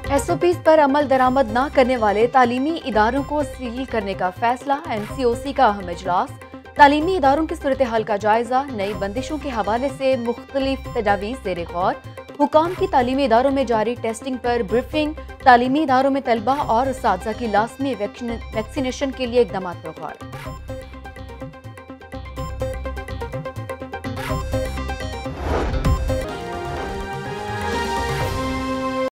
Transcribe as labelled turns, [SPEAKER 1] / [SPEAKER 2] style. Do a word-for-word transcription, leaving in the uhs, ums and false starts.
[SPEAKER 1] S O Ps पर अमल दरामद न करने वाले तालीमी इदारों को सील करने का फैसला। एन सी ओ सी का अहम इजलास। तालीमी इदारों की सूरत हाल का जायजा। नई बंदिशों के हवाले से मुख्तलिफ तजावीज़ ज़ेर गौर। हुकाम की तालीमी इदारों में जारी टेस्टिंग पर ब्रीफिंग। तालीमी इदारों में तलबा और उस्ताज़ा की लाज़मी वैक्सीनेशन के लिए इकदाम पर गौर।